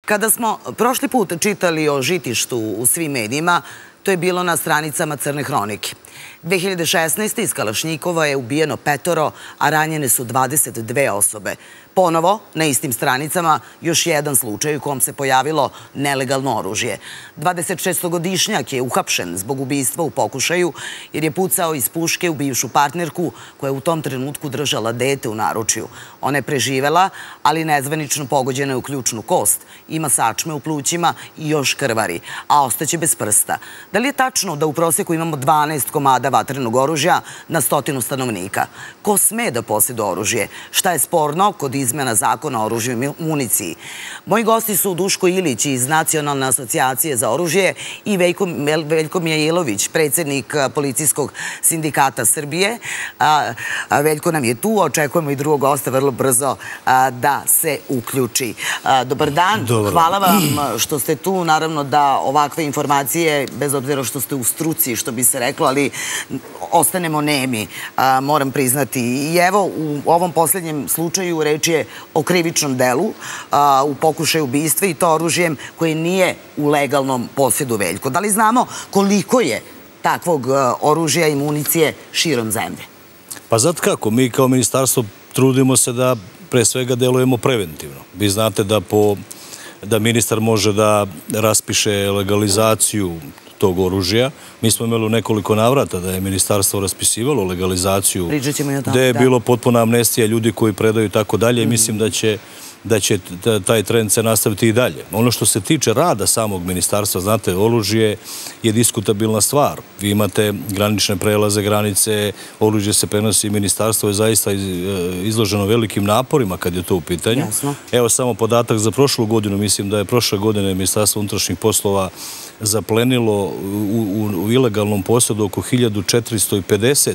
Kada smo prošli put čitali o žitištu u svim medijima, to je bilo na stranicama Crne hronike. 2016. iz Kalašnjikova je ubijeno 5, a ranjene su 22 osobe. Ponovo, na istim stranicama, još jedan slučaj u kom se pojavilo nelegalno oružje. 26-godišnjak je uhapšen zbog ubistva u pokušaju jer je pucao iz puške u bivšu partnerku koja je u tom trenutku držala dete u naručju. Ona je preživela, ali nezvanično pogođena je u ključnu kost. Ima sačme u plućima i još krvari, a ostaće bez prsta. Da li je tačno da u prosjeku imamo 12 komada vatrenog oružja na 100 stanovnika? Ko sme da posjeduje oružje? Šta je sporno kod izmjena zakona o oružju i municiji? Moji gosti su Duško Ilić iz Nacionalne asocijacije za oružje i Veljko Mijailović, predsjednik Policijskog sindikata Srbije. Veljko nam je tu, očekujemo i drugog gosta vrlo brzo da se uključi. Dobar dan, hvala vam što ste tu. Naravno da ovakve informacije, bez obzira što ste u struci, što bi se reklo, ali ostanemo nemi, moram priznati. I evo, u ovom posljednjem slučaju reč je o krivičnom delu, u pokušaju ubistva i to oružjem koje nije u legalnom posjedu. Veljko, da li znamo koliko je takvog oružja i municije širom zemlje? Pa znate kako, mi kao ministarstvo trudimo se da pre svega delujemo preventivno. Vi znate da ministar može da raspiše legalizaciju tog oružja. Mi smo imali u nekoliko navrata da je ministarstvo raspisivalo legalizaciju gde je bilo potpuna amnestija ljudi koji predaju i tako dalje i mislim da će taj trend se nastaviti i dalje. Ono što se tiče rada samog ministarstva, znate, oružje je diskutabilna stvar. Vi imate granične prelaze, granice, oružje se prenosi, ministarstvo je zaista izloženo velikim naporima kad je to u pitanju. Evo samo podatak za prošlu godinu, mislim da je prošle godine Ministarstvo unutrašnjih poslova zaplenilo u ilegalnom posjedu oko 1450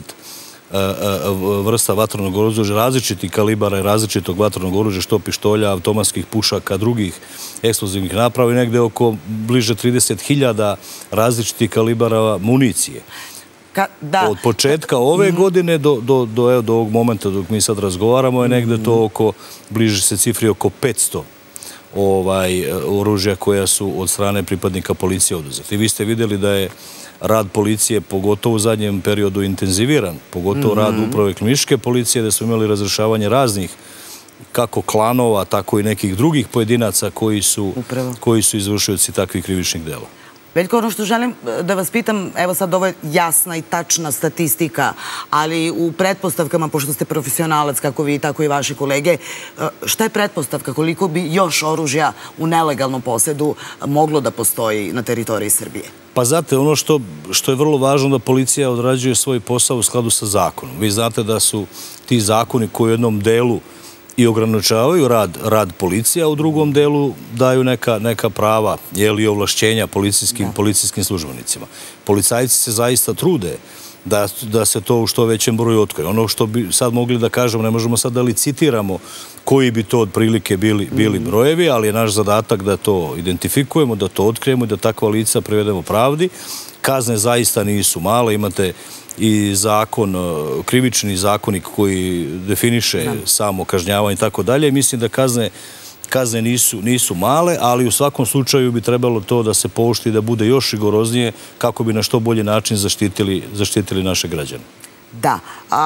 vrsta vatrenog oružja, različitih kalibara i različitog vatrenog oružja, što pištolja, automatskih pušaka, drugih eksplozivnih naprava i negde oko bliže 30.000 različitih kalibara municije. Od početka ove godine do ovog momenta dok mi sad razgovaramo je negde to oko, bliže se cifri oko 500 oružja koja su od strane pripadnika policije oduzeti. Vi ste vidjeli da je rad policije, pogotovo u zadnjem periodu, intenziviran, pogotovo rad uprave kriminalističke policije, da su imali razrešavanje raznih kako klanova, tako i nekih drugih pojedinaca koji su izvršioci takvih krivičnih dela. Veljko, ono što želim da vas pitam, evo sad ovo je jasna i tačna statistika, ali u pretpostavkama, pošto ste profesionalac, kako vi, tako i vaši kolege, šta je pretpostavka, koliko bi još oružja u nelegalnom posjedu moglo da postoji na teritoriji Srbije? Pa znate, ono što je vrlo važno da policija odrađuje svoj posao u skladu sa zakonom. Vi znate da su ti zakoni koji u jednom delu i ograničavaju rad policije, a u drugom delu daju neka prava i ovlašćenja policijskim službenicima. Policajci se zaista trude da se to u što većem broju otkrije. Ono što bi sad mogli da kažemo, ne možemo sad da licitiramo koji bi to otprilike bili brojevi, ali je naš zadatak da to identifikujemo, da to otkrijemo i da takva lica privedemo pravdi. Kazne zaista nisu male, imate i zakon, krivični zakonik koji definiše samo kažnjavanje i tako dalje. Mislim da kazne nisu male, ali u svakom slučaju bi trebalo to da se pooštri i da bude još rigoroznije kako bi na što bolji način zaštitili naše građane. Da.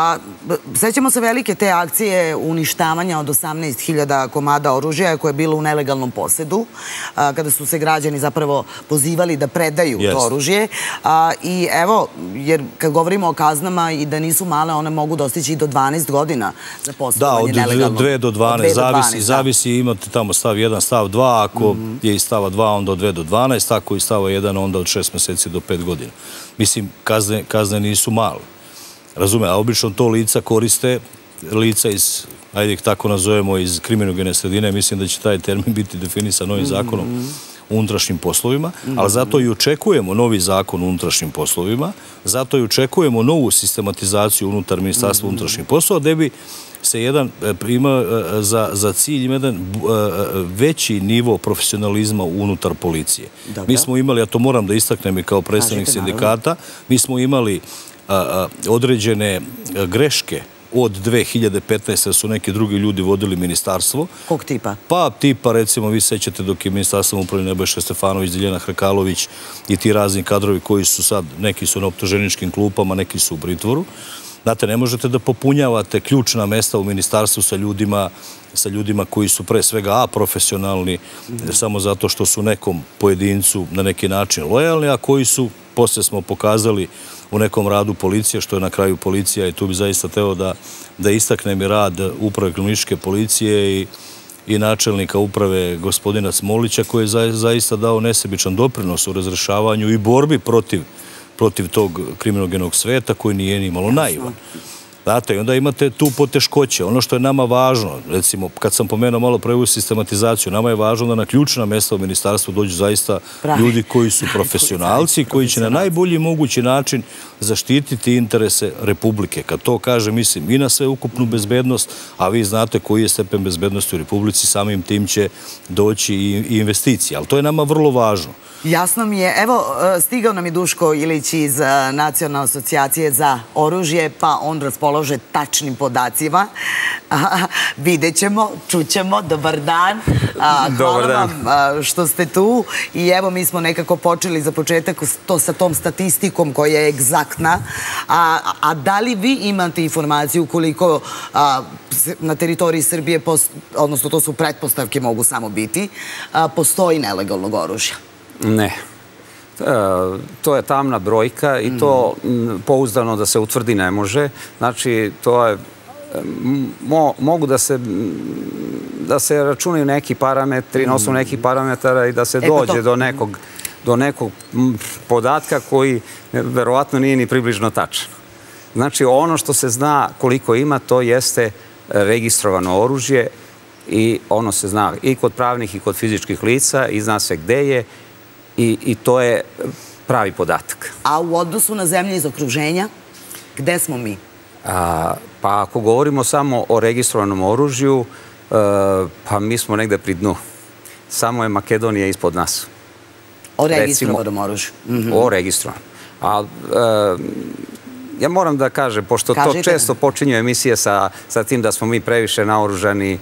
Sećamo se velike te akcije uništavanja od 18.000 komada oružja koje je bilo u nelegalnom posjedu, kada su se građani zapravo pozivali da predaju to oružje. I evo, jer kad govorimo o kaznama i da nisu male, one mogu dostići i do 12 godina za posjedovanje nelegalnog. Da, od 2 do 12, zavisi, imate tamo stav 1, stav 2, ako je iz stava 2, onda od 2 do 12, ako je iz stava 1, onda od 6 meseci do 5 godina. Mislim, kazne nisu male. Razume, a obično to lica koriste, lica iz, ajde ih tako nazovemo, iz kriminogene sredine. Mislim da će taj termin biti definisan novim zakonom o unutrašnjim poslovima, ali zato i očekujemo novi zakon o unutrašnjim poslovima, zato i očekujemo novu sistematizaciju unutar Ministarstva unutrašnjih poslova, gde bi se ima za cilj jedan veći nivo profesionalizma unutar policije. Mi smo imali, a to moram da istaknem i kao predstavnik sindikata, mi smo imali određene greške od 2015. su neki drugi ljudi vodili ministarstvo. Kog tipa? Pa tipa, recimo, vi sećate dok je ministarstvom upravljao Nebojša Stefanović, Diljana Hrkalović i ti razni kadrovi koji su sad, neki su na optuženičkim klupama, neki su u pritvoru. Znate, ne možete da popunjavate ključna mesta u ministarstvu sa ljudima koji su pre svega profesionalni, samo zato što su nekom pojedincu na neki način lojalni, a koji su, posle smo pokazali u nekom radu policije, što je na kraju policija, i tu bi zaista teo da istaknem i rad uprave kriminalističke policije i načelnika uprave gospodina Smolića, koji je zaista dao nesebičan doprinos u razrešavanju i borbi protiv tog kriminogenog sveta, koji nije ni malo naivan. Znate, i onda imate tu poteškoće. Ono što je nama važno, recimo, kad sam pomenuo malo pre ovu sistematizaciju, nama je važno da na ključna mesta u ministarstvu dođu zaista ljudi koji su profesionalci, koji će na najbolji mogući način zaštititi interese Republike. Kad to kaže, mislim, i na sveukupnu bezbednost, a vi znate koji je stepen bezbednosti u Republici, samim tim će doći i investicije. Ali to je nama vrlo važno. Jasno mi je. Evo, stigao nam je Duško Ilić iz Nacionalne asocijacije za oružje, pa on raspolože tačnim podacima. Vidjet ćemo, čućemo. Dobar dan. Hvala vam što ste tu. I evo, mi smo nekako počeli za početak sa tom statistikom koja je egzaktna. A da li vi imate informaciju koliko na teritoriji Srbije, odnosno to su pretpostavke, mogu samo biti, postoji nelegalnog oružja? Ne. To je tamna brojka i to pouzdano da se utvrdi ne može. Znači, to je... Mogu da se računaju neki parametri, na osnovu nekih parametara i da se dođe do nekog podatka koji verovatno nije ni približno tačan. Znači, ono što se zna koliko ima, to jeste registrovano oružje i ono se zna i kod pravnih i kod fizičkih lica i zna se gde je i to je pravi podatak. A u odnosu na zemlje iz okruženja, gde smo mi? Pa ako govorimo samo o registrovanom oružju, pa mi smo negde pri dnu. Samo je Makedonija ispod nas. O registrovanom oružju? O registrovanom. Ja moram da kažem, pošto to često počinju emisije sa tim da smo mi previše naoružani.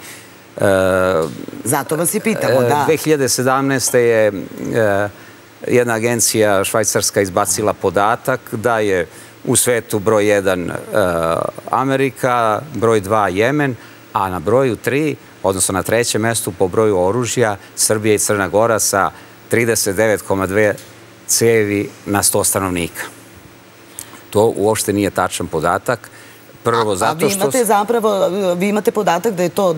Zato vas i pitamo, da. 2017. je jedna agencija švajcarska izbacila podatak da je u svetu broj 1 Amerika, broj 2 Jemen, a na broju 3, odnosno na trećem mestu po broju oružja, Srbija i Crna Gora sa 39,2 cevi na 100 stanovnika. To uopšte nije tačan podatak. Prvo zato što... Vi imate podatak da je to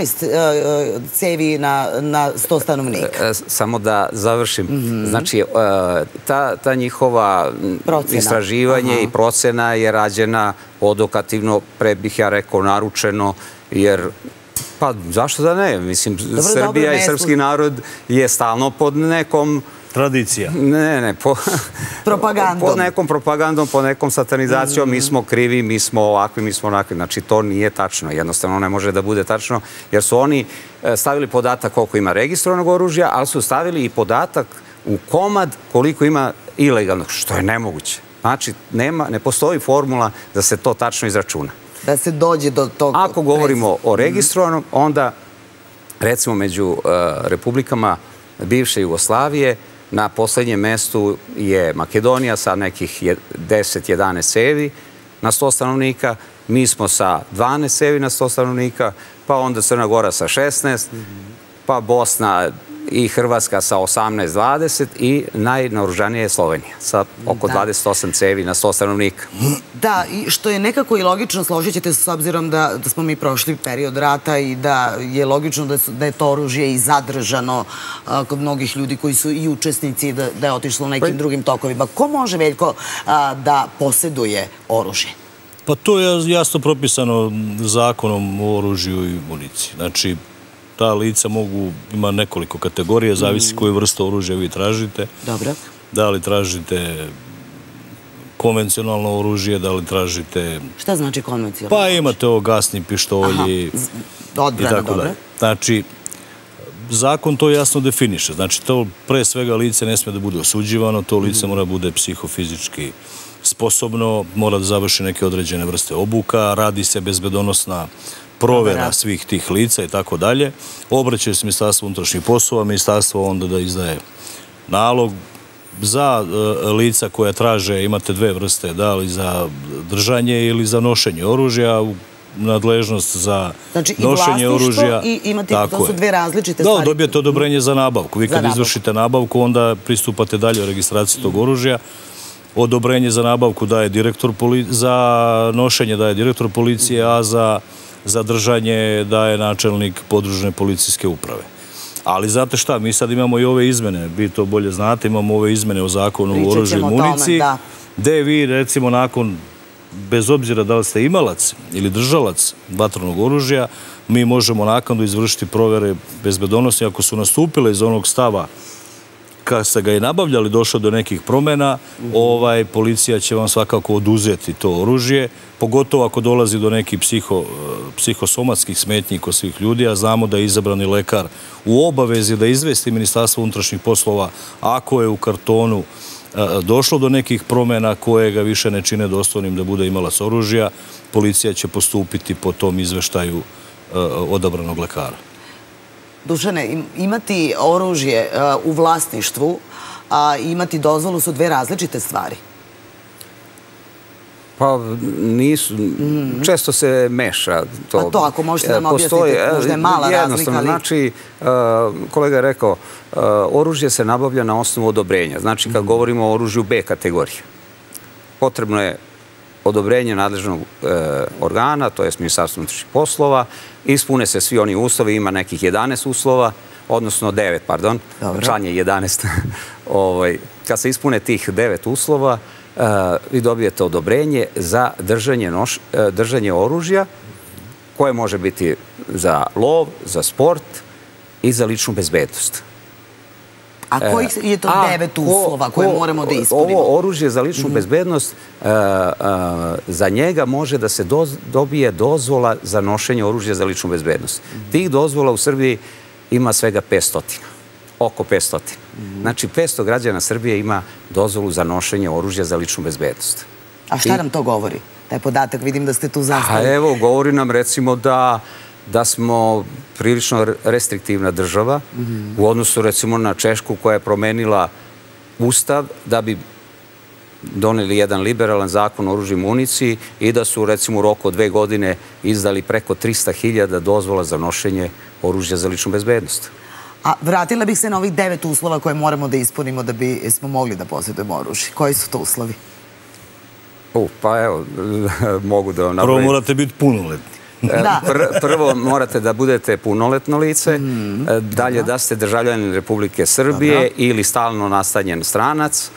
12 cevi na 100 stanovnika. Samo da završim. Znači, ta njihova istraživanje i procena je rađena odokativno, pre bih ja rekao naručeno, jer pa zašto da ne? Mislim, Srbija i srpski narod je stalno pod nekom... Tradicija. Ne. Propagandom. Pod nekom propagandom, pod nekom satanizacijom, mi smo krivi, mi smo ovakvi, mi smo onakvi. Znači, to nije tačno. Jednostavno ne može da bude tačno, jer su oni stavili podatak koliko ima registrovanog oružja, ali su stavili i podatak u komad koliko ima ilegalnog, što je nemoguće. Znači, ne postoji formula da se to tačno izračuna. Da se dođe do tog... Ako govorimo o registrovanom, onda, recimo, među republikama bivše Jugoslavije, na poslednjem mestu je Makedonija sa nekih 10-11 cevi na 100 stanovnika. Mi smo sa 12 cevi na 100 stanovnika, pa onda Crna Gora sa 16, pa Bosna i Hrvatska sa 18-20 i najnaoružanija je Slovenija sa oko 28 cevi na 100 stanovnika. Da, i što je nekako i logično, složit ćete se s obzirom da smo mi prošli period rata i da je logično da je to oružje i zadržano kod mnogih ljudi koji su i učesnici, da je otišlo u nekim drugim tokovima. Ko može, Veljko, da poseduje oružje? Pa to je jasno propisano zakonom o oružju i municiji. Znači, ta lica ima nekoliko kategorije, zavisi koju vrstu oružja vi tražite. Dobro. Da li tražite konvencionalno oružje, da li tražite... Šta znači konvencionalno? Pa imate ovo gasni pištolji i tako dalje. Znači, zakon to jasno definiše. Znači, to pre svega lice ne sme da bude osuđivano, to lice mora da bude psihofizički sposobno, mora da završi neke određene vrste obuka, radi se bezbedonosna provera svih tih lica i tako dalje. Obraćaju se Ministarstvo unutrašnjih poslova, Ministarstvo onda da izdaje nalog. Za lica koja traže, imate dve vrste, da li za držanje ili za nošenje oružja, nadležnost za nošenje oružja. I imate, to su dve različite stvari. Da, dobijete odobrenje za nabavku. Vi kad izvršite nabavku, onda pristupate dalje u registraciji tog oružja. Odobrenje za nabavku daje direktor policije, za nošenje daje direktor policije, a za držanje daje načelnik podružne policijske uprave. Ali znate šta, mi sad imamo i ove izmene, vi to bolje znate, imamo ove izmene o zakonu o oružju i municiji, gde vi recimo nakon, bez obzira da li ste imalac ili držalac vatrenog oružja, mi možemo naknadno izvršiti provere bezbedonosni ako su nastupile iz onog stava kad ste ga i nabavljali, došlo do nekih promjena, policija će vam svakako oduzeti to oružje, pogotovo ako dolazi do nekih psihosomatskih smetnji kod svih ljudi, a znamo da je izabrani lekar u obavezi da izvesti Ministarstvo unutrašnjih poslova ako je u kartonu došlo do nekih promjena koje ga više ne čine dostojnim da bude imalac oružja, policija će postupiti po tom izveštaju odabranog lekara. Dušane, imati oružje u vlasništvu, a imati dozvolu su dve različite stvari. Pa nisu, često se meša to. Pa to, ako možete da nam objasnite, možda je mala razlika. Znači, kolega je rekao, oružje se nabavlja na osnovu odobrenja. Znači, kad govorimo o oružju B kategorije, potrebno je odobrenje nadležnog organa, to je Ministarstvo unutrašnjih poslova, ispune se svi oni uslovi, ima nekih 11 uslova, odnosno 9, pardon, član je 11. Kad se ispune tih 9 uslova, vi dobijete odobrenje za držanje oružja, koje može biti za lov, za sport i za ličnu bezbednost. A kojih je to 9 uslova koje moramo da ispunimo? Ovo oružje za ličnu bezbednost, za njega može da se dobije dozvola za nošenje oružja za ličnu bezbednost. Tih dozvola u Srbiji ima svega 500. Oko 500. Znači, 500 građana Srbije ima dozvolu za nošenje oružja za ličnu bezbednost. A šta nam to govori? Taj podatak, vidim da ste tu zastali. A evo, govori nam recimo da smo prilično restriktivna država u odnosu recimo na Češku koja je promenila ustav da bi doneli jedan liberalan zakon o oružju i municiji i da su recimo u roku od 2 godine izdali preko 300.000 dozvola za nošenje oružja za ličnu bezbednost. A vratila bih se na ovih 9 uslova koje moramo da ispunimo da bismo mogli da posjedujemo oružje. Koji su to uslovi? Pa evo, mogu da napravim. Prvo morate biti punoletni. Prvo morate da budete punoletno lice, dalje da ste državljanin Republike Srbije ili stalno nastanjen stranac,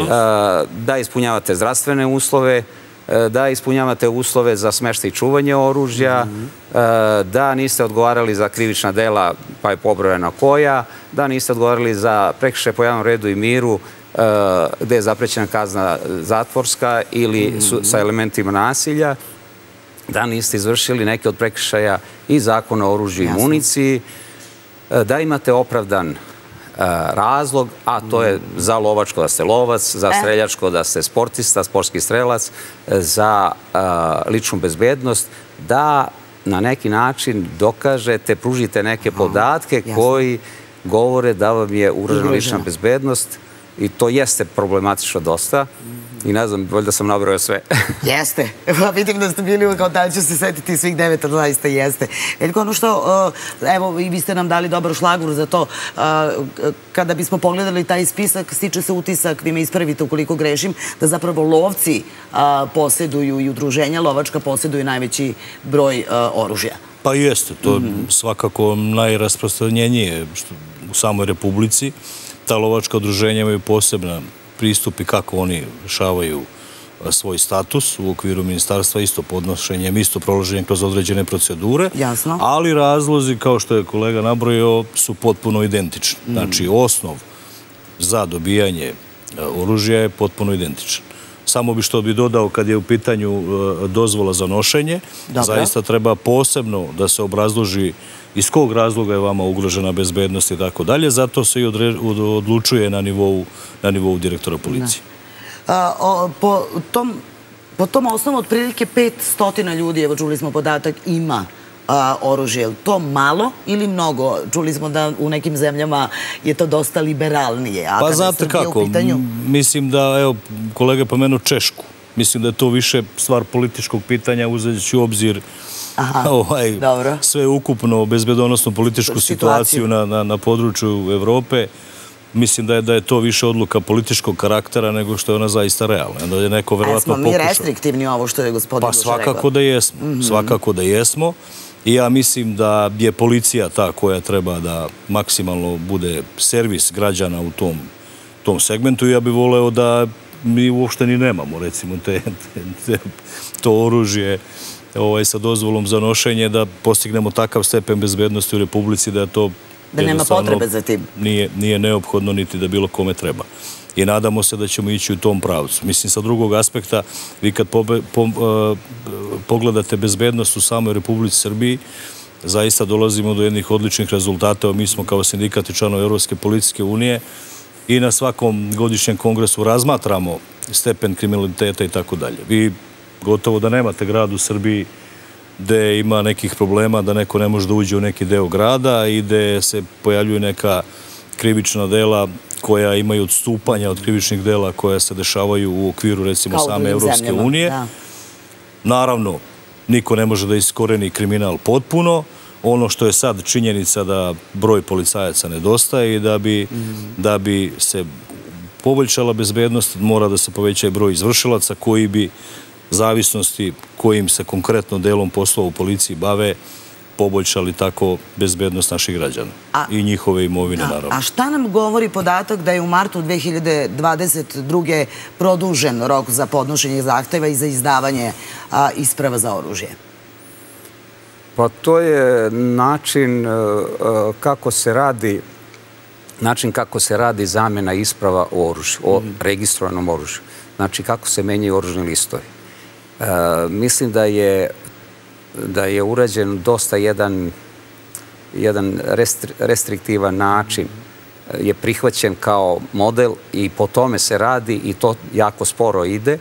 da ispunjavate zdravstvene uslove, da ispunjavate uslove za smeštaj i čuvanje oružja, da niste odgovarali za krivična dela, pa je pobrojena koja, da niste odgovarali za prekršaje po javnom redu i miru, gde je zaprećena kazna zatvorska ili sa elementima nasilja, da niste izvršili neke od prekršaja i zakona o oružju i municiji, da imate opravdan razlog, a to je za lovačko da ste lovac, za streljačko da ste sportista, sportski strelac, za ličnu bezbednost, da na neki način dokažete, pružite neke podatke koji govore da vam je ugrožena lična bezbednost i to jeste problematično dosta. I ne znam, bolje da sam nabrojao sve. Jeste. Vidim da ste bili kao da ću se setiti svih 9, a zaista jeste. Veljko, ono što, evo, i vi ste nam dali dobar šlagvor za to, kada bismo pogledali taj spisak, stiče se utisak, vi me ispravite ukoliko grešim, da zapravo lovci posjeduju i udruženja lovačka posjeduju najveći broj oružja. Pa jeste, to je svakako najrasprostranjenije u samoj Republici. Ta lovačka udruženja imaju posebna pristup i kako oni rešavaju svoj status u okviru ministarstva, isto podnošenjem, isto prolaženjem kroz određene procedure, ali razlozi, kao što je kolega nabrojio, su potpuno identični. Znači, osnov za dobijanje oružja je potpuno identičan. Samo bi što bi dodao kad je u pitanju dozvola za nošenje, zaista treba posebno da se obrazloži iz kog razloga je vama ugrožena bezbednost i tako dalje, zato se i odlučuje na nivou direktora policije. Po tom osnovu otprilike 500 ljudi, evo čuli smo podatak, ima oružje. Je li to malo ili mnogo? Čuli smo da u nekim zemljama je to dosta liberalnije. Pa znate kako, mislim da, evo, kolega je pomenuo Češku. Mislim da je to više stvar političkog pitanja, uzeći u obzir sve ukupno bezbedonosnu političku situaciju na području Evrope. Mislim da je to više odluka političkog karaktera nego što je ona zaista realna. Onda je neko verovatno pokušao. Jesmo mi restriktivni ovo što je gospodin Duša rekao? Pa svakako da jesmo. Svakako da jesmo. I ja mislim da je policija ta koja treba da maksimalno bude servis građana u tom segmentu. I ja bih voleo da mi uopšte ni nemamo, recimo, to oružje sa dozvolom za nošenje, da postignemo takav stepen bezbednosti u Republici da je to da nema potrebe za tim. Nije neophodno niti da bilo kome treba. I nadamo se da ćemo ići u tom pravcu. Mislim, sa drugog aspekta, vi kad pogledate bezbednost u samoj Republici Srbiji, zaista dolazimo do jednih odličnih rezultata. Mi smo kao sindikat i članovi Evropske policijske unije i na svakom godišnjem kongresu razmatramo stepen kriminaliteta i tako dalje. Vi gotovo da nemate grad u Srbiji gde ima nekih problema da neko ne može da uđe u neki deo grada i gde se pojavljuju neka krivična dela koja imaju odstupanja od krivičnih dela koja se dešavaju u okviru, recimo, same Evropske unije. Naravno, niko ne može da iskoreni kriminal potpuno. Ono što je sad činjenica da broj policajaca nedostaje i da bi se poboljšala bezbednost, mora da se poveća i broj izvršilaca koji bi zavisnosti kojim se konkretno delom poslova u policiji bave, poboljšali tako bezbednost naših građana i njihove imovine, naravno. A šta nam govori podatak da je u martu 2022. produžen rok za podnošenje zahteva i za izdavanje isprava za oružje? Pa to je način kako se radi zamena isprava o oružju, o registrovanom oružju. Znači, kako se menjaju oružni listovi. Mislim da je urađen dosta jedan restriktivan način, je prihvaćen kao model i po tome se radi i to jako sporo ide.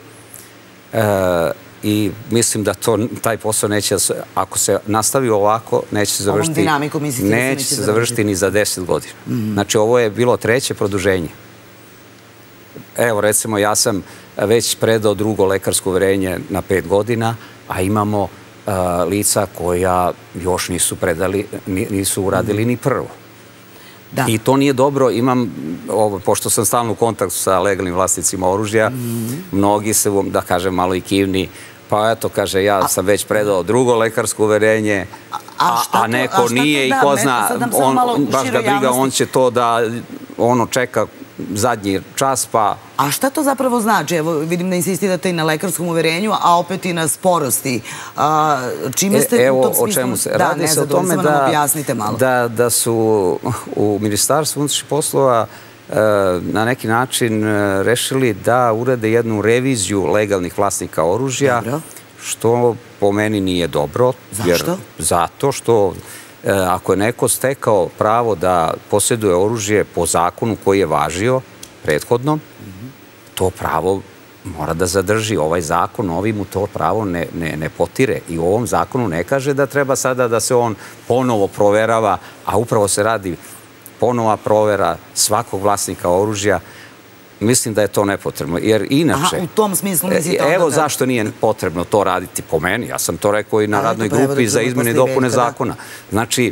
I mislim da taj posao neće, ako se nastavi ovako, neće se završiti ni za 10 godina. Znači, ovo je bilo 3. produženje. Evo, recimo, ja sam već predao drugo lekarsko uverenje na 5 godina, a imamo lica koja još nisu uradili ni prvo. I to nije dobro. Pošto sam stalno u kontaktu sa legalnim vlasnicima oružja, mnogi su, da kažem, malo i kivni. Pa eto, kaže, ja sam već predao drugo lekarsko uverenje, a neko nije i ko zna, baš ga briga, on će to da čeka zadnji čas, pa... A šta to zapravo znači? Evo, vidim da insistirate i na lekarskom uverenju, a opet i na sporosti. Čime ste u tom smislu... Evo, o čemu se radi se o tome da su u Ministarstvu unutrašnjih poslova na neki način rešili da urade jednu reviziju legalnih vlasnika oružja, što po meni nije dobro. Zašto? Zato što ako je neko stekao pravo da posjeduje oružje po zakonu koji je važio prethodno, to pravo mora da zadrži. Ovaj zakon, ovi mu to pravo ne potire. I u ovom zakonu ne kaže da treba sada da se on ponovo proverava, a upravo se radi ponova provera svakog vlasnika oružja. Mislim da je to nepotrebno, jer inače... U tom smislu mislite onda da... Evo zašto nije potrebno to raditi po meni. Ja sam to rekao i na radnoj grupi za izmene i dopune zakona. Znači,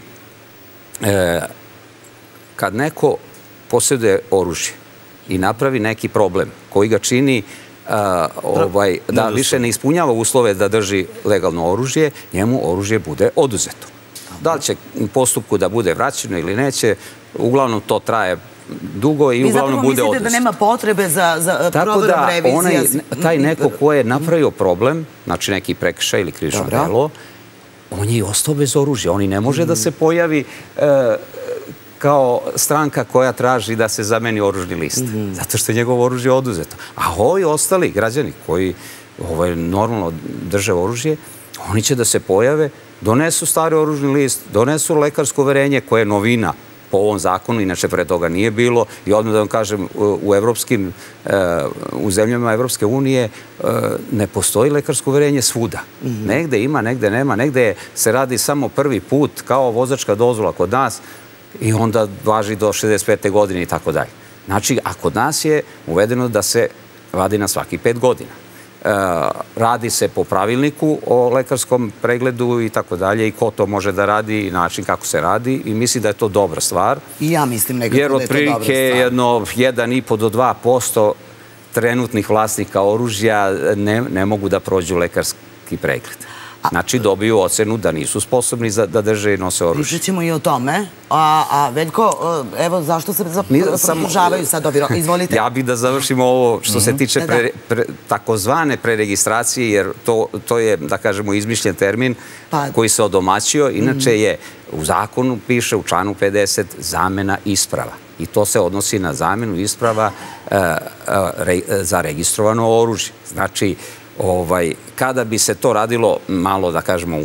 kad neko posjeduje oružje i napravi neki problem koji ga čini da više ne ispunjava uslove da drži legalno oružje, njemu oružje bude oduzeto. Da li će u postupku da bude vraćeno ili neće, uglavnom to traje dugo i uglavnom bude oduzeto. Vi zapravo mislite da nema potrebe za proverom revizija? Tako da taj neko ko je napravio problem, znači neki prekršaj ili krivično delo, on je i ostao bez oružja. On i ne može da se pojavi kao stranka koja traži da se zameni oružni list. Zato što je njegovo oružje oduzeto. A ovi ostali građani koji normalno drže oružje, oni će da se pojave, donesu stari oružni list, donesu lekarsko uverenje koje je novina po ovom zakonu, inače pre toga nije bilo, i odmah da vam kažem, u zemljama Evropske unije ne postoji lekarsko uverenje svuda. Negde ima, negde nema, negde se radi samo prvi put kao vozačka dozvola kod nas i onda važi do 65. godine i tako dalje. Znači, a kod nas je uvedeno da se vadi na svaki 5 godina. Radi se po pravilniku o lekarskom pregledu i tako dalje i ko to može da radi i način kako se radi i mislim da je to dobra stvar. I ja mislim nekako da je to dobra stvar. Jer otprilike jedno 1,5 do 2% trenutnih vlasnika oružja ne mogu da prođu lekarski pregled. Znači dobiju ocenu da nisu sposobni da drže i nose oružje. Pričat ćemo i o tome. A Veljko, evo zašto se produžavaju sad ovi rokovi? Izvolite. Ja bih da završimo ovo što se tiče takozvane preregistracije, jer to je, da kažemo, izmišljen termin koji se odomaćio. Inače je u zakonu piše u članu 50 zamena isprava. I to se odnosi na zamenu isprava za registrovano oružje. Znači, kada bi se to radilo malo, da kažemo,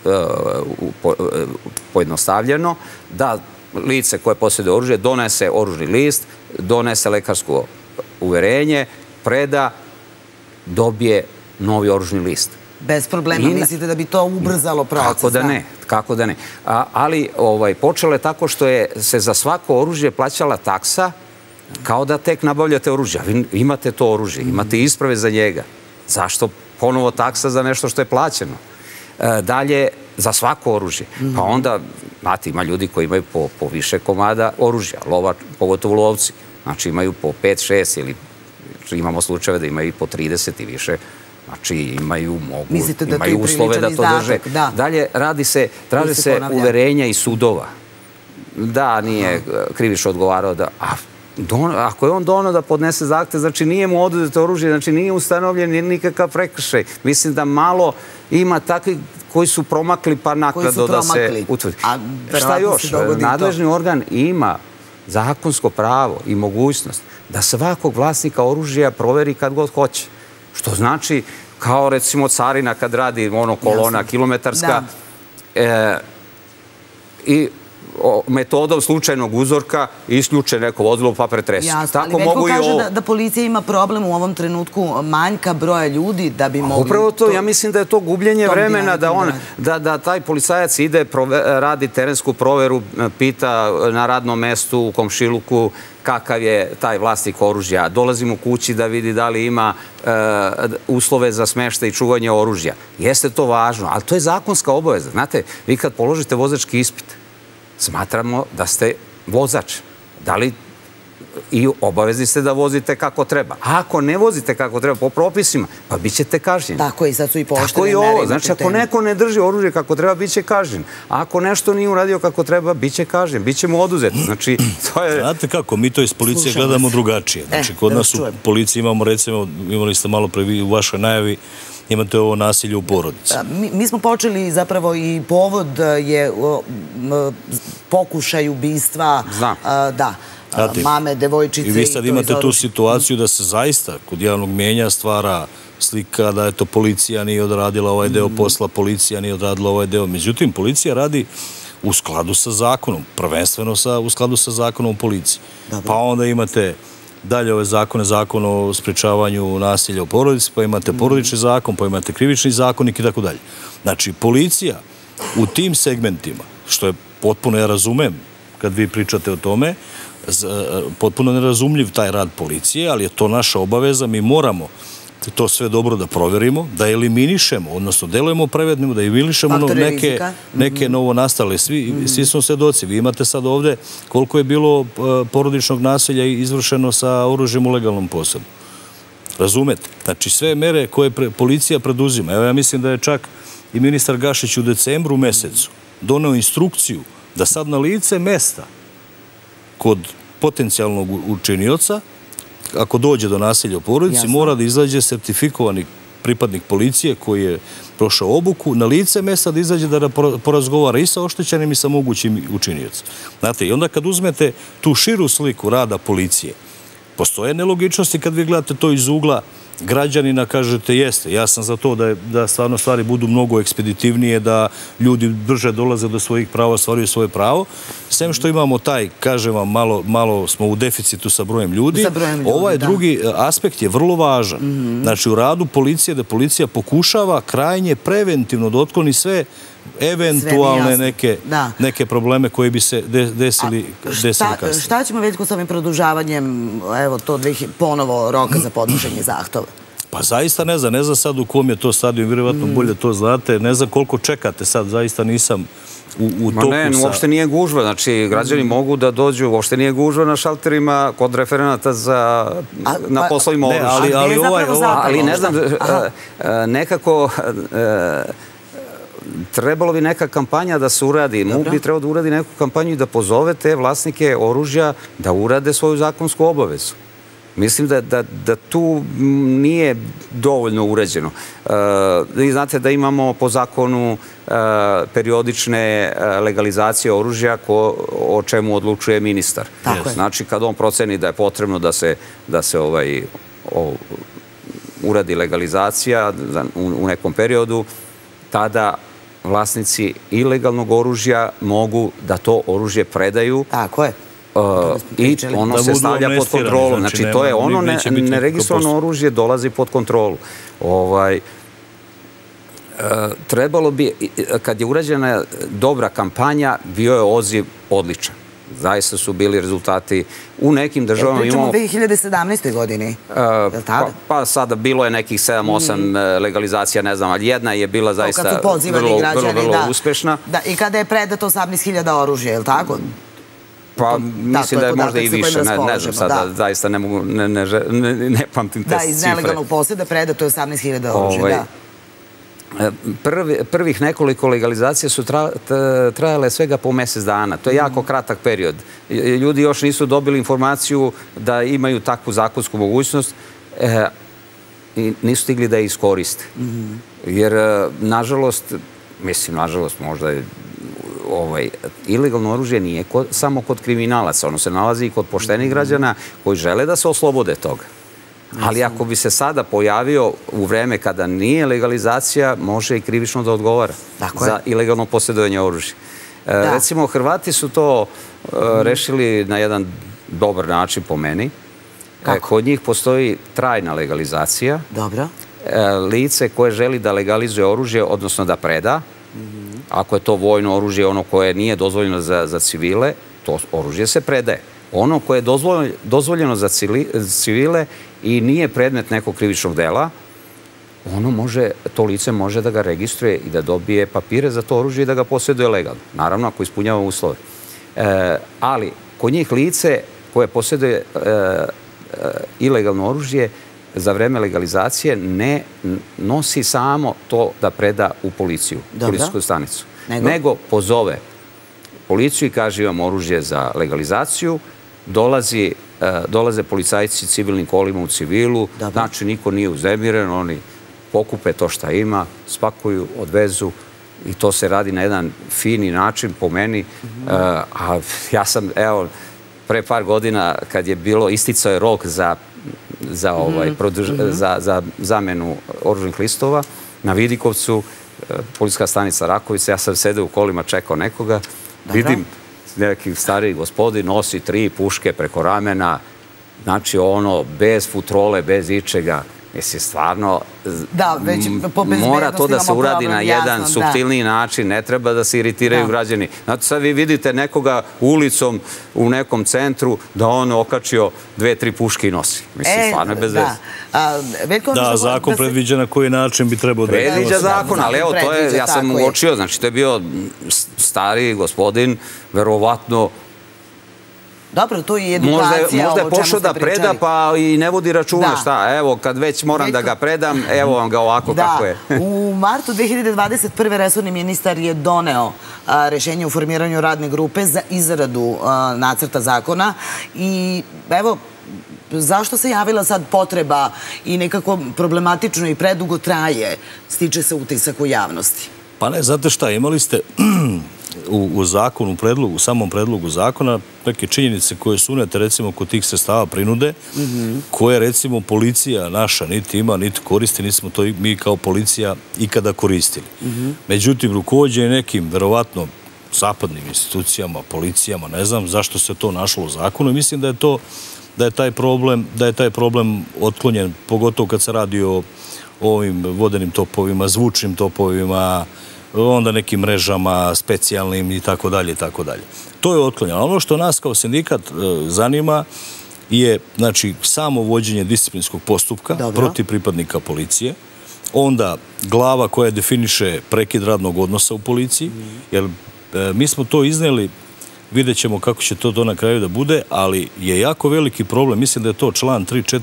pojednostavljeno, da lice koje posjeduje oružje donese oružni list, donese lekarsko uverenje, preda, dobije novi oružni list. Bez problema. Mislite da bi to ubrzalo proces? Kako da ne, kako da ne. Ali počelo je tako što se za svako oružje plaćala taksa kao da tek nabavljate oružje. Vi imate to oružje, imate isprave za njega. Zašto ponovo taksa za nešto što je plaćeno? Dalje, za svako oružje. Pa onda, znate, ima ljudi koji imaju po više komada oružja, pogotovo lovci. Znači imaju po 5, 6 ili imamo slučajeve da imaju i po 30 i više. Znači imaju uslove da to drže. Dalje, traže se uverenja iz sudova. Da, nije krivično odgovarao da... Ako je on donao da podnese zahtev, znači nije mu oduzeto oružje, znači nije ustanovljen nikakav prekršaj. Mislim da malo ima takvi koji su promakli pa naknadno da se utvrdi. Šta još? Nadležni organ ima zakonsko pravo i mogućnost da svakog vlasnika oružja proveri kad god hoće. Što znači, kao recimo carina kad radi kolona kilometarska i metodom slučajnog uzorka isključe neko vozilo pa pretresu. Jasno, ali Veljko kaže da policija ima problem u ovom trenutku manjka broja ljudi da bi mogli... Upravo to, ja mislim da je to gubljenje vremena, da taj policajac ide, radi terensku proveru, pita na radnom mestu u komšiluku kakav je taj vlasnik oružja. Dolazim u kući da vidi da li ima uslove za smeštaj i čuvanje oružja. Jeste to važno, ali to je zakonska obaveza. Znate, vi kad položite vozački ispit, smatramo da ste vozač. Da li i obavezni ste da vozite kako treba. A ako ne vozite kako treba po propisima, pa bit ćete kažnjeni. Tako i sad su i pooštrene mere. Tako i ovo. Znači, ako neko ne drži oružje kako treba, bit će kažnjen. A ako nešto nije uradio kako treba, bit će kažnjen. Biće mu oduzeto. Znači, to je... Znate kako, mi to iz policije gledamo drugačije. Znači, kod nas u policiji imamo, recimo, imali ste malo pre u vašoj najavi, imate ovo nasilje u porodici. Mi smo počeli zapravo i povod je pokušaj ubistva mame, devojčice. I vi sad imate tu situaciju da se zaista kod javnog mnijenja stvara slika da eto policija nije odradila ovaj deo posla, policija nije odradila ovaj deo. Međutim, policija radi u skladu sa zakonom, prvenstveno u skladu sa zakonom o policiji. Pa onda imate dalje ove zakone, zakon o sprečavanju nasilja u porodici, pa imate porodični zakon, pa imate krivični zakonik i tako dalje. Znači, policija u tim segmentima, što je potpuno, ja razumem, kad vi pričate o tome, potpuno nerazumljiv taj rad policije, ali je to naša obaveza, mi moramo to sve dobro da proverimo, da eliminišemo, odnosno delujemo preventivno, da eliminišemo neke novo nastale. Svi smo svedoci. Vi imate sad ovde koliko je bilo porodičnog nasilja izvršeno sa oružjem u legalnom posjedu. Razumete? Znači sve mere koje policija preduzima. Evo ja mislim da je čak i ministar Gašić u decembru mesecu doneo instrukciju da sad na lice mesta kod potencijalnog učinioca, ako dođe do nasilja u porodici, mora da izađe sertifikovani pripadnik policije koji je prošao obuku, na lice mesta da izađe da porazgovara i sa oštećenim i sa mogućim učiniocem. Znate, i onda kad uzmete tu širu sliku rada policije, postoje nelogičnosti kad vi gledate to iz ugla građanina kažete jeste. Ja sam za to da stvarno stvari budu mnogo ekspeditivnije, da ljudi brže dolaze do svojih prava, ostvaruju svoje pravo. Sem što imamo taj, kažem vam, malo smo u deficitu sa brojem ljudi. Ovaj drugi aspekt je vrlo važan. Znači, u radu policije, da policija pokušava krajnje preventivno da otkloni sve eventualne neke probleme koji bi se desili kasnije. Šta ćemo vidjeti s ovim produžavanjem, evo to ponovo roka za podnošenje zahtova? Pa zaista ne znam sad u kom je to stadiju, vjerovatno bolje to znate, ne znam koliko čekate sad, zaista nisam u toku sa... Ne, uopšte nije gužva, znači građani mogu da dođu, uopšte nije gužva na šalterima kod referenata na poslovima oružja. Ali ne znam, nekako... Trebalo bi neka kampanja da se uradi. MUP bi trebalo da uradi neku kampanju i da pozove te vlasnike oružja da urade svoju zakonsku obavezu. Mislim da tu nije dovoljno urađeno. Vi znate da imamo po zakonu periodične legalizacije oružja o čemu odlučuje ministar. Znači, kad on proceni da je potrebno da se uradi legalizacija u nekom periodu, tada vlasnici ilegalnog oružja mogu da to oružje predaju. Tako je. I ono se stavlja pod kontrolu. Znači, to je ono neregistrovano oružje dolazi pod kontrolu. Trebalo bi, kad je urađena dobra kampanja, bio je odziv odličan. Zaista su bili rezultati u nekim državama. Pričamo o 2017. godini. Pa sada bilo je nekih 7-8 legalizacija, ne znam, ali jedna je bila zaista vrlo uspešna. I kada je predato 18.000 oružja, je li tako? Pa mislim da je možda i više, ne znam sada, zaista ne mogu, ne pamtim te cifre. Da, iz nelegalnog posjeda predato je 18.000 oružja, da. Prvih nekoliko legalizacija su trajale svega po mjesec dana. To je jako kratak period. Ljudi još nisu dobili informaciju da imaju takvu zakonsku mogućnost i nisu stigli da je iskoriste. Jer, nažalost, možda je ilegalno oružje nije samo kod kriminalaca. Ono se nalazi i kod poštenih građana koji žele da se oslobode toga. Ali ako bi se sada pojavio u vreme kada nije legalizacija, može i krivično da odgovara za ilegalno posjedovanje oružja. Recimo, Hrvati su to rešili na jedan dobar način po meni. Kod njih postoji trajna legalizacija. Dobro. Lice koje želi da legalizuje oružje, odnosno da preda, ako je to vojno oružje, ono koje nije dozvoljeno za civile, to oružje se predaje. Ono koje je dozvoljeno za civile i nije predmet nekog krivičnog dela, to lice može da ga registruje i da dobije papire za to oružje i da ga posjeduje legalno. Naravno, ako ispunjava uslove. Ali, kod njih lice koje posjeduje ilegalno oružje za vreme legalizacije ne nosi samo to da preda u policiju, policijsku stanicu, nego pozove policiju i kaže imam oružje za legalizaciju, dolaze policajci civilnim kolima u civilu, znači niko nije uzemiren, oni pokupe to šta ima, spakuju, odvezu i to se radi na jedan fini način po meni. A ja sam, evo, pre par godina kad je bilo isticao je rok za zamenu oružnih listova na Vidikovcu, policijska stanica Rakovica, ja sam sedeo u kolima, čekao nekoga, vidim neki stariji gospodin nosi 3 puške preko ramena, znači ono, bez futrole, bez ičega. Mislim, stvarno, mora to da se uradi na jedan suptilniji način, ne treba da se iritiraju građani. Znači, sad vi vidite nekoga ulicom u nekom centru da on okačio 2-3 puške i nosi. Mislim, stvarno je bez veze. Da, zakon predviđa na koji način bi trebao da je. Predviđa zakon, ali evo, to je, ja sam uočio, znači, to je bio stari gospodin, verovatno. Dobro, to je edukacija. Možda je pošao da preda pa i ne vodi računa šta. Evo, kad već moram da ga predam, evo vam ga ovako kako je. U martu 2021. resorni ministar je doneo rešenje o formiranju radne grupe za izradu nacrta zakona i evo, zašto se javila sad potreba i nekako problematično i predugo traje, stiče se utisak u javnosti? Pa ne, znate šta, imali ste u zakonu, u samom predlogu zakona, neke činjenice koje su unete, recimo, kod tih sredstava prinude, koje, recimo, policija naša niti ima, niti koristi, nismo to mi kao policija ikada koristili. Međutim, rukovođenje nekim, verovatno, zapadnim institucijama, policijama, ne znam zašto se to našlo u zakonu i mislim da je taj problem otklonjen, pogotovo kad se radi o ovim vodenim topovima, zvučnim topovima, onda nekim mrežama, specijalnim i tako dalje i tako dalje. To je otklonjeno. Ono što nas kao sindikat zanima je, znači, samo vođenje disciplinskog postupka protiv pripadnika policije, onda glava koja definiše prekid radnog odnosa u policiji, jer mi smo to izneli, vidjet ćemo kako će to na kraju da bude, ali je jako veliki problem, mislim da je to član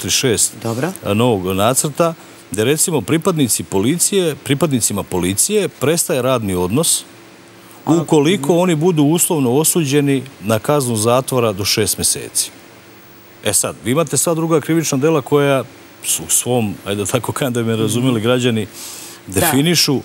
346 novog nacrta, gde recimo pripadnicima policije prestaje radni odnos ukoliko oni budu uslovno osuđeni na kaznu zatvora do 6 meseci. E sad, vi imate sva druga krivična dela koja su u svom, ajde tako kažem da bi me razumeli građani, definišu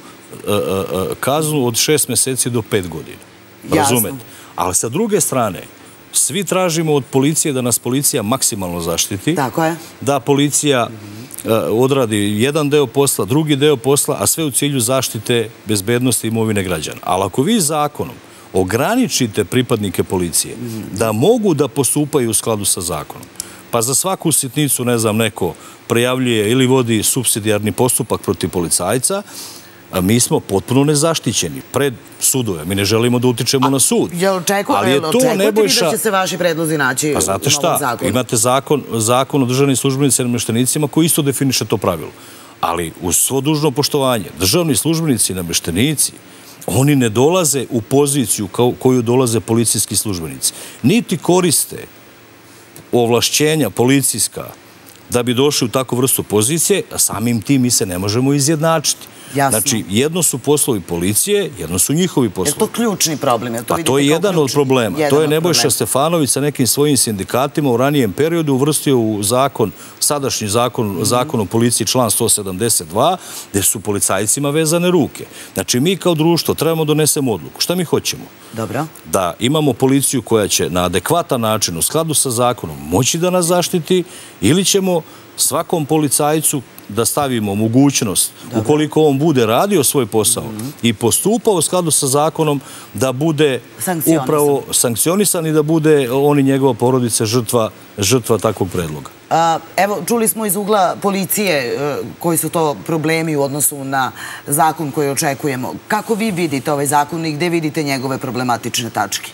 kaznu od 6 meseci do 5 godina. Razumete? Ali sa druge strane, svi tražimo od policije da nas policija maksimalno zaštiti, da policija odradi jedan deo posla, drugi deo posla, a sve u cilju zaštite bezbednosti imovine građana. Ali ako vi zakonom ograničite pripadnike policije da mogu da postupaju u skladu sa zakonom, pa za svaku sitnicu, ne znam, neko prijavljuje ili vodi supsidijarni postupak protiv policajca, mi smo potpuno nezaštićeni pred sudove. Mi ne želimo da utičemo na sud. Ali je to Nebojša... da će se vaši predlozi naći u novom zakonu? Pa znate šta, imate zakon o državnim službenicima i nameštenicima koji isto definiše to pravilo. Ali uz svo dužno poštovanje, državni službenici i nameštenici, oni ne dolaze u poziciju koju dolaze policijski službenici. Niti koriste ovlašćenja policijska da bi došli u takvu vrstu pozicije, a samim tim mi se ne možemo izjednačiti. Znači, jedno su poslovi policije, jedno su njihovi poslovi. Je to ključni problem? Pa to je jedan od problema. To je Nebojša Stefanović sa nekim svojim sindikatima u ranijem periodu uvrstio u zakon, sadašnji zakon o policiji, član 172, gde su policajcima vezane ruke. Znači, mi kao društvo trebamo donesemo odluku. Šta mi hoćemo? Dobro. Da imamo policiju koja će na adekvatan način, u skladu sa zakonom, moći da nas zaštiti, ili ćemo svakom policajcu da stavimo mogućnost, ukoliko on bude radio svoj posao i postupao u skladu sa zakonom, da bude upravo sankcionisan i da bude on i njegova porodica žrtva takvog predloga. Evo, čuli smo iz ugla policije koji su to problemi u odnosu na zakon koji očekujemo. Kako vi vidite ovaj zakon i gde vidite njegove problematične tačke?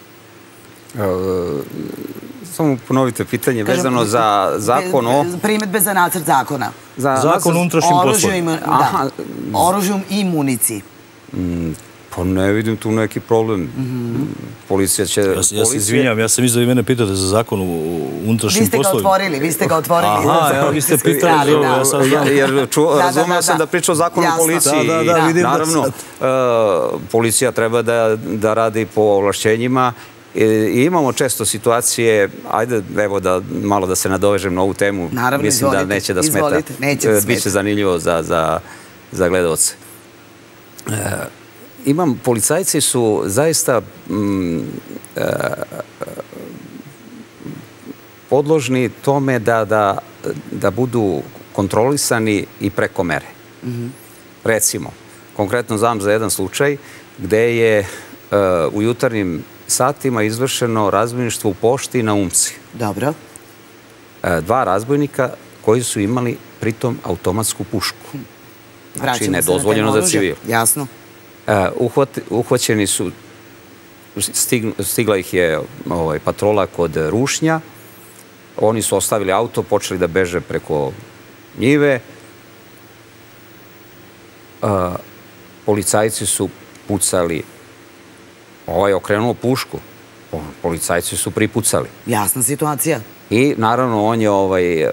Samo ponovite pitanje vezano za zakon o... Primetbe za nacrt zakona. Zakon o unutrašnjim poslovima. Oružjem i municiji. Pa ne vidim tu neki problem. Policija će... Ja se izvinjam, ja sam mislio da i mene pitate za zakon o unutrašnjim poslovima. Vi ste ga otvorili. Aha, vi ste pitali za ovo, ja sam znam. Jer razumeo sam da priča o zakonu o policiji. Naravno, policija treba da radi po ovlašćenjima. I imamo često situacije, ajde, evo da malo da se nadovežem na ovu temu, mislim da neće da smeta, biće zanimljivo za gledalce. Policajci su zaista podložni tome da budu kontrolisani i preko mere. Recimo, konkretno znam za jedan slučaj gde je u jutarnjim satima izvršeno razbojništvo u pošti na Umci. Dobro. 2 razbojnika koji su imali pritom automatsku pušku. Znači, nedozvoljeno za civil. Jasno. Uhvaćeni su, stigla ih je patrola kod Rušnja, oni su ostavili auto, počeli da beže preko njive, policajci su pucali, ovaj je okrenuo pušku, policajci su pripucali. Jasna situacija. I naravno on je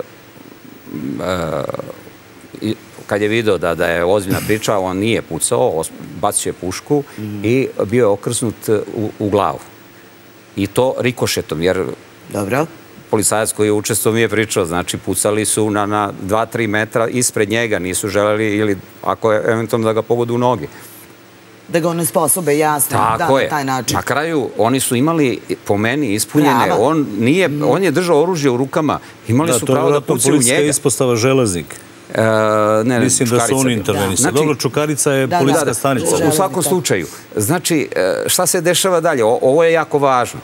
kad je vidio da je ozbiljna priča, on nije pucao, bacio je pušku i bio je okrsnut u glavu. I to rikošetom, jer policajac koji je učestvovao mi je pričao, znači pucali su na 2-3 metra ispred njega, nisu želeli ili ako je eventualno da ga pogodu u nogi. Da ga onesposobe, jasno, da, na taj način. Na kraju, oni su imali, po meni, ispunjene. On je držao oružje u rukama. Imali su pravo da pucaju u njega. Policijska ispostava Železnik. Mislim da su oni intervenisali. Dobro, Čukarica je policijska stanica. U svakom slučaju. Znači, šta se dešava dalje? Ovo je jako važno.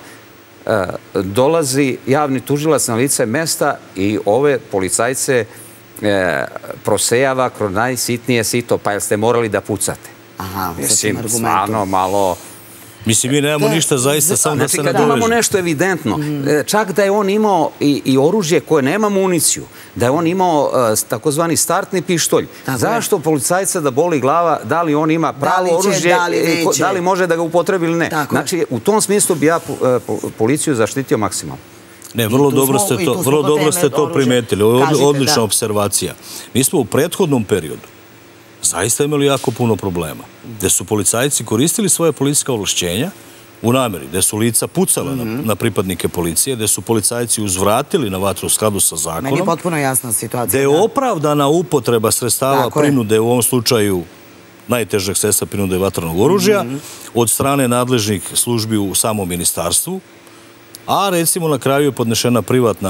Dolazi javni tužilac na lice mesta i ove policajce prosejava kroz najsitnije sito, pa jel ste morali da pucate? Aha, mislim, stvarno malo... Mislim, mi nemamo ništa zaista, samo da se ne dovežemo. Kad imamo nešto evidentno, čak da je on imao i oružje koje nema municiju, da je on imao takozvani startni pištolj, zašto policajca da boli glava, da li on ima pravo oružje, da li može da ga upotrebi ili ne? Znači, u tom smislu bi ja policiju zaštitio maksimalno. Ne, vrlo dobro ste to primetili. Ovo je odlična observacija. Mi smo u prethodnom periodu zaista imali jako puno problema, gde su policajci koristili svoje policijska ovlašćenja u nameri, gde su lica pucala na pripadnike policije, gde su policajci uzvratili na vatru u skladu sa zakonom. Meni je potpuno jasna situacija. Gde je opravdana upotreba sredstava prinude, u ovom slučaju najtežeg sredstva prinude vatrenog oružja, od strane nadležnih službi u samom ministarstvu, a recimo na kraju je podnešena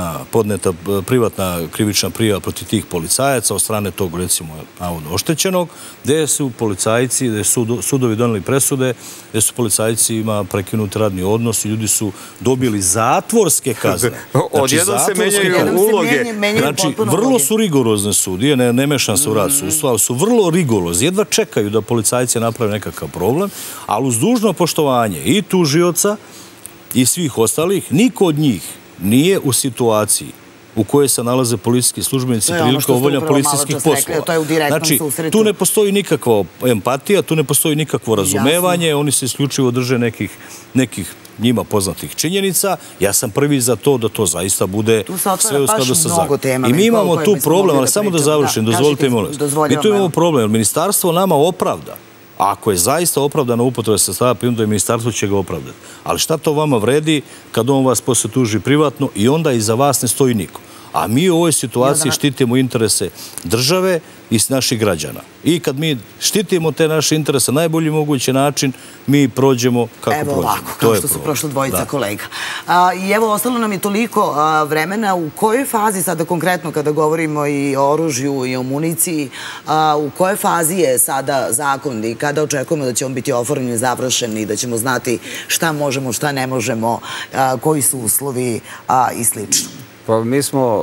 privatna krivična prijava protiv tih policajaca od strane tog, recimo, navodno oštećenog, gde su policajci, gde su sudovi doneli presude, gde su policajcima prekinuti radni odnos i ljudi su dobili zatvorske kazne. Odjednom se menjaju uloge. Znači, vrlo su rigorozne sudije, ne mešam se u rad sudstva, ali su vrlo rigorozni. Jedva čekaju da policajci naprave nekakav problem, ali uz dužno poštovanje i tužioca i svih ostalih, niko od njih nije u situaciji u kojoj se nalaze policijski službenici prilikom obavljanja policijskih poslova. Znači, tu ne postoji nikakva empatija, tu ne postoji nikakvo razumevanje, oni se isključivo drže nekih njima poznatih činjenica. Ja sam prvi za to da to zaista bude sve u skladu sa zakonom. I mi imamo tu problem, ali samo da završim, dozvolite mi molim. Mi tu imamo problem, jer ministarstvo nama opravda. Ako je zaista opravdana upotreba sredstava prinude, ministarstvo će ga opravdati. Ali šta to vama vredi kad on vas posle tuži privatno i onda iza vas ne stoji niko? A mi u ovoj situaciji štitimo interese države i naših građana. I kad mi štitimo te naše interese na najbolji mogući način, mi prođemo kako prođemo. Evo ovako, kao što su prošla dvojica kolega. I evo, ostalo nam je toliko vremena. U kojoj fazi, sada konkretno kada govorimo i o oružju i o municiji, u kojoj fazi je sada zakon i kada očekujemo da će on biti oformljen i završen i da ćemo znati šta možemo, šta ne možemo, koji su uslovi i slično? Pa mi smo,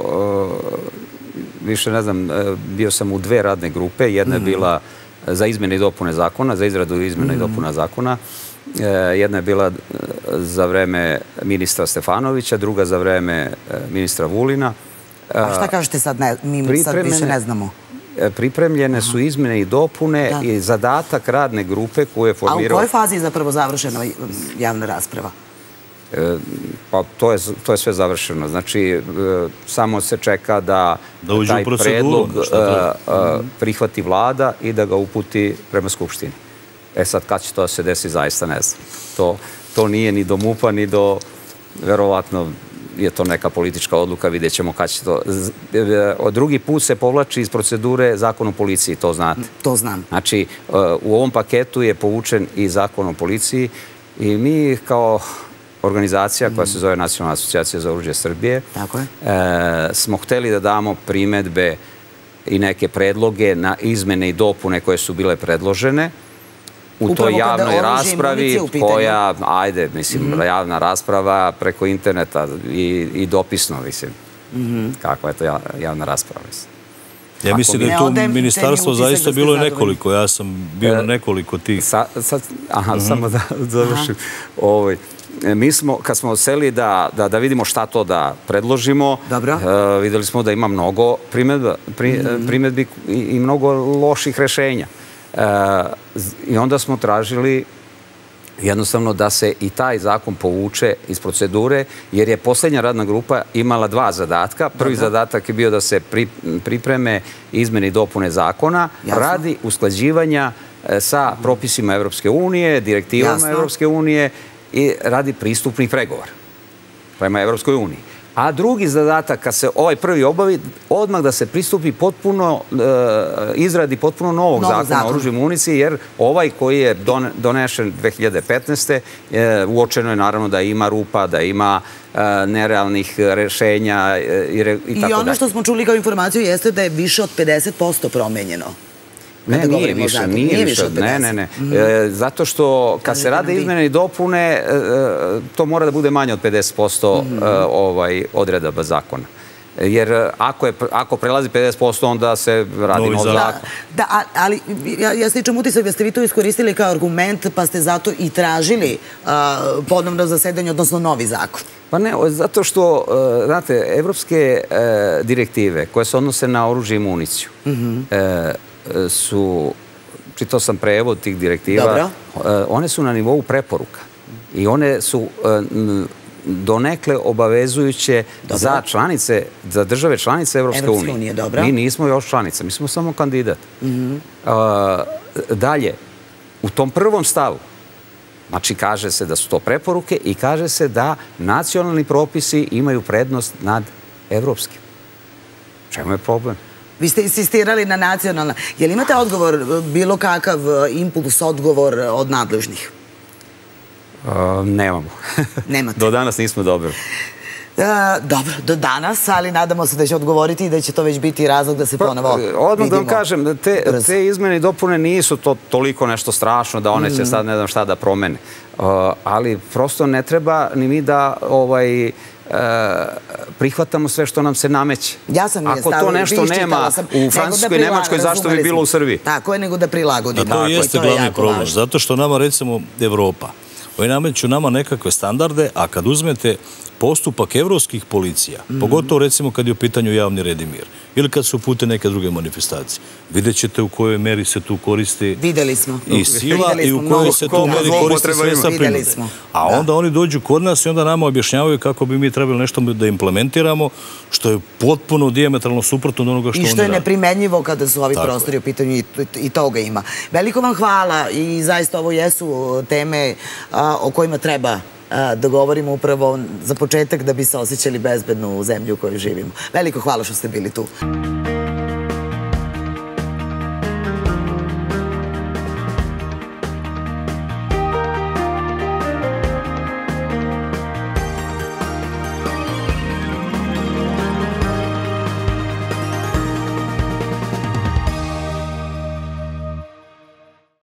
više ne znam, bio sam u dve radne grupe. Jedna je bila za izmjene i dopune zakona, za izradu izmjena i dopuna zakona. Jedna je bila za vreme ministra Stefanovića, druga za vreme ministra Vulina. A šta kažete sad, mi sad više ne znamo? Pripremljene su izmjene i dopune i zadatak radne grupe koje je formirao... A u kojoj fazi je zapravo završena javna rasprava? Pa to je sve završeno. Znači, samo se čeka da taj predlog prihvati vlada i da ga uputi prema Skupštini. Sad, kad će to da se desi, zaista ne znam. To nije ni do MUP-a, ni do, verovatno, je to neka politička odluka, vidjet ćemo kad će to... Drugi put se povlači iz procedure zakon o policiji, to znate. To znam. Znači, u ovom paketu je povučen i zakon o policiji i mi kao organizacija koja se zove Nacionalna asocijacija za oružje Srbije smo hteli da damo primedbe i neke predloge na izmene i dopune koje su bile predložene u toj javnoj raspravi koja, ajde, mislim, javna rasprava preko interneta i dopisno, mislim. Kakva je to javna rasprava, mislim. Ja mislim da je to ministarstvo zaista bilo nekoliko. Ja sam bio na nekoliko tih. Aha, samo da završim. Mi smo, kad smo seli da vidimo šta to da predložimo, videli smo da ima mnogo primedbi i mnogo loših rešenja. I onda smo tražili jednostavno da se i taj zakon povuče iz procedure, jer je poslednja radna grupa imala dva zadatka. Prvi zadatak je bio da se pripreme izmene i dopune zakona radi usklađivanja sa propisima Evropske unije, direktivama Evropske unije i radi pristupnih pregovora prema Evropskoj uniji. A drugi zadatak, kad se ovaj prvi obavi, odmah da se pristupi potpuno izradi potpuno novog zakona o oružju i municiji, jer ovaj koji je donešen 2015. Uočeno je naravno da ima rupa, da ima nerealnih rešenja i tako dalje. I ono što smo čuli kao informaciju jeste da je više od 50% promenjeno. Ne, nije više, nije više. Ne. Zato što kad se rade izmene i dopune, to mora da bude manje od 50% odredaba zakona. Jer ako prelazi 50%, onda se radi nov zakon. Da, ali ja stičem utisak da ste vi to iskoristili kao argument, pa ste zato i tražili ponovno zasedanje, odnosno novi zakon. Pa ne, zato što, znate, evropske direktive koje se odnose na oružje i municiju su, čitao sam prevod tih direktiva, one su na nivou preporuka i one su donekle obavezujuće za članice, za države članice Evropske unije. Mi nismo još članica, mi smo samo kandidat. Dalje, u tom prvom stavu, znači kaže se da su to preporuke i kaže se da nacionalni propisi imaju prednost nad evropskim. Čemu je problem? Vi ste insistirali na nacionalna. Je li imate odgovor, bilo kakav impuls, odgovor od nadležnih? Nemamo. Nemate? Do danas nismo dobili. Dobro, do danas, ali nadamo se da će odgovoriti i da će to već biti razlog da se ponovo vidimo. Odmah da vam kažem, te izmene i dopune nisu toliko nešto strašno da one će sad ne znam šta da promene. Ali prosto ne treba ni mi da prihvatamo sve što nam se nameće. Ako to nešto nema u Francuskoj i Nemačkoj, zašto bi bilo u Srbiji? Tako je, nego da prilagodimo. To jeste glavni problem. Zato što nama, recimo, Evropa, oni nameću nama nekakve standarde, a kad uzmete postupak evropskih policija, pogotovo recimo kad je u pitanju javni red i mir, ili kad su upute neke druge manifestacije, vidjet ćete u kojoj meri se tu koristi i sila i u kojoj se tu meri koristi sredstva prinude. A onda oni dođu kod nas i onda nama objašnjavaju kako bi mi trebali nešto da implementiramo, što je potpuno dijametralno suprotno od onoga što oni rade. I što je neprimenjivo kada su ovi prostori u pitanju i toga ima. Veliko vam hvala i zaista ovo jesu teme o kojima treba da govorimo upravo za početak da bi se osjećali bezbedno u zemlji u kojoj živimo. Veliko hvala što ste bili tu.